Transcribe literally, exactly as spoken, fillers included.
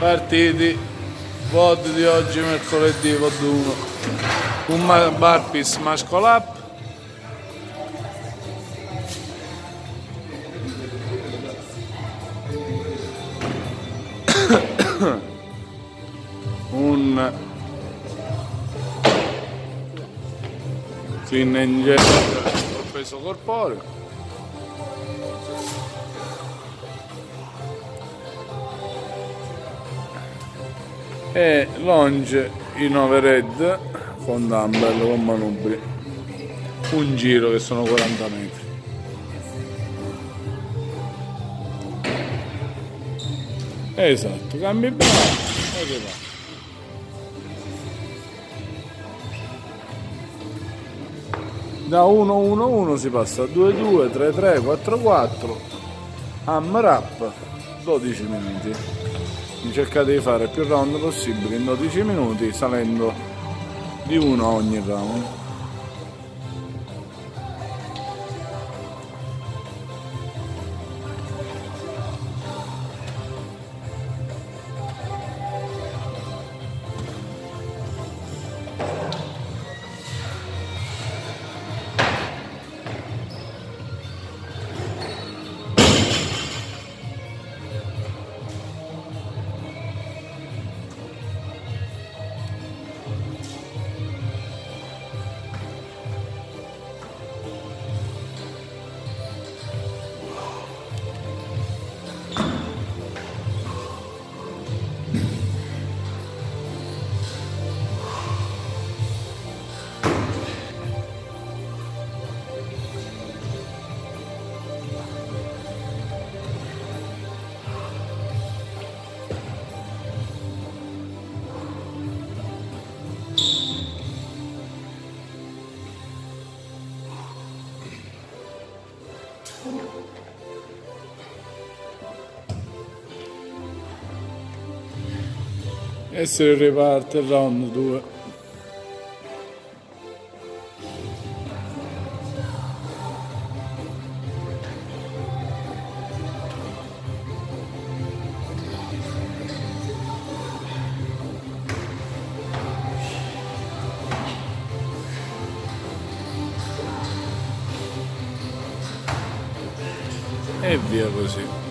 Partiti, voti di oggi mercoledì, voto uno. Un burpee smash call up. Un clean and jerk col peso corporeo. E longe in overhead con dumbbell con manubri, un giro che sono quaranta metri. Esatto, cambi bravo e ripara. Da uno uno uno si passa a due due, tre tre, quattro quattro, hammer up, dodici minuti. Cercate di fare più round possibile in dodici minuti, salendo di uno a ogni round. E si riparte il round due. E via così.